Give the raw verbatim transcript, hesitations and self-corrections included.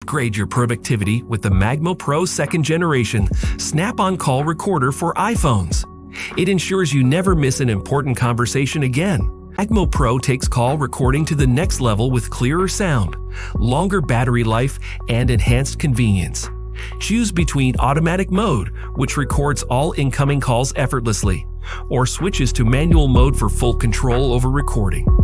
Upgrade your productivity with the Magmo Pro second generation Snap-on Call Recorder for iPhones. It ensures you never miss an important conversation again. Magmo Pro takes call recording to the next level with clearer sound, longer battery life, and enhanced convenience. Choose between automatic mode, which records all incoming calls effortlessly, or switches to manual mode for full control over recording.